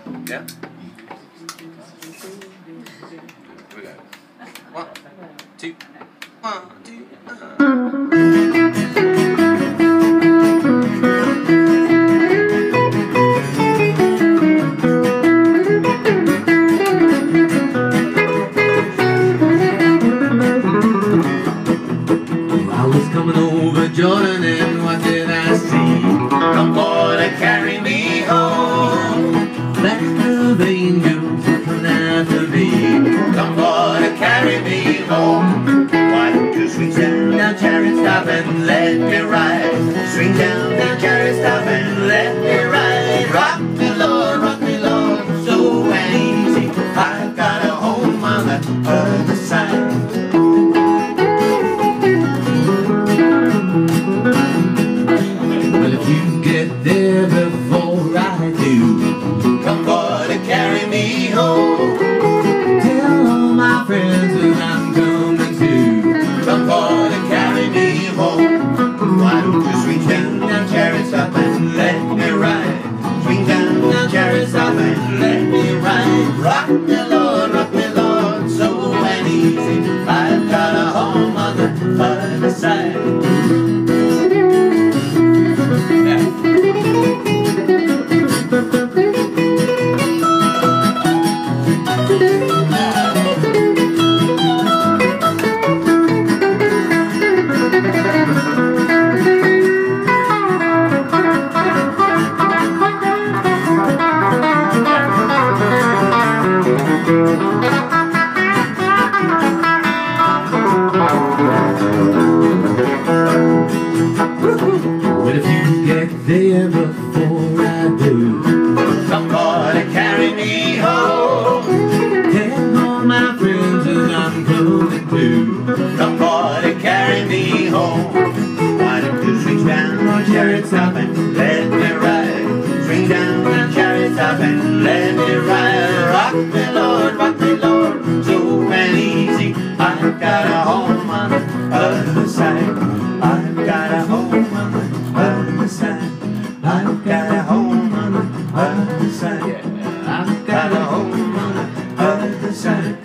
Yeah? Here we go. 1, 2, 1, 2, I was coming over Jordan and what did I see? Come boy to carry me home. Band of angels coming after me. Come boy to carry me home. Why don't you swing down, chariot, stop and let me ride. Swing down, chariot, stop and let me ride. Rock me Lord, so easy. I've got a home on the other side. You get there before I do. Come boy to carry me home. Tell all my friends that I'm coming too. Come boy to carry me home. Why don't you swing down, chariot, stop and let me ride. Swing down, chariot, stop and let me ride. Rock me Lord, so and easy. I've got a home on the other side. But if you get there before I do, come boy to carry me home. Tell all my friends that I'm coming too. Come boy to carry me home. Why don't you swing down, chariot, stop and let me ride. Swing down, chariot, stop and let me ride. Rock me Lord, so and easy. I've got a home on the other side. I've got a home on the other side. I've got a home on the other side. I've got a home on the other side.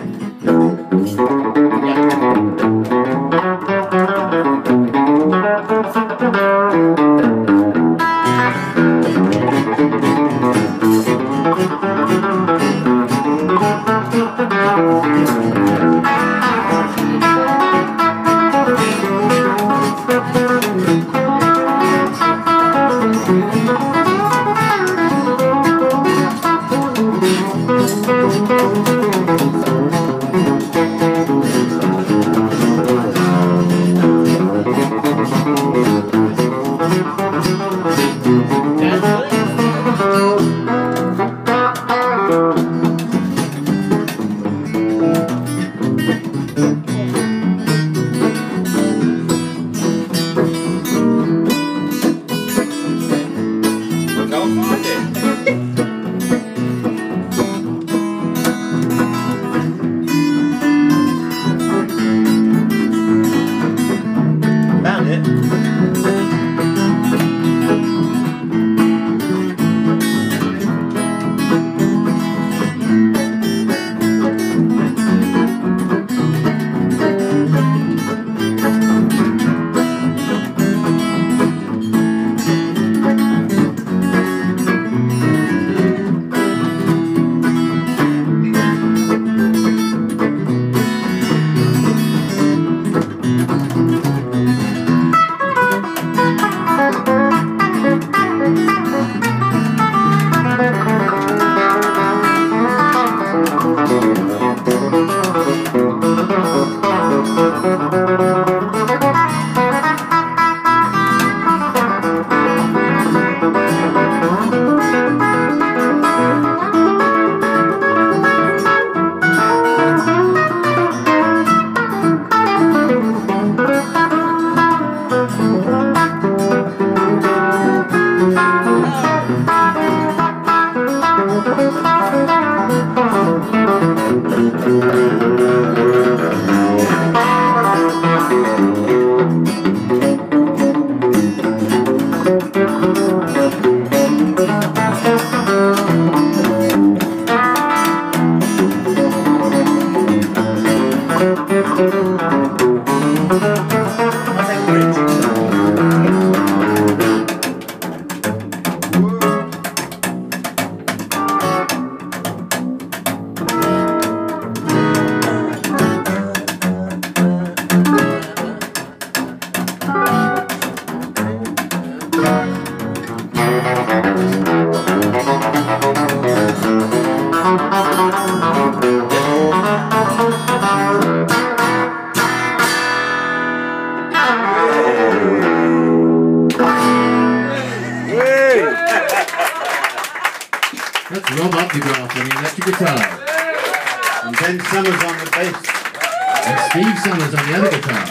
That's Rob Updegraff on the electric guitar. And Ben Summers on the bass. And Steve Summers on the other guitar.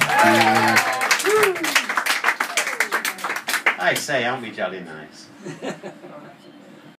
I say, aren't we jolly nice?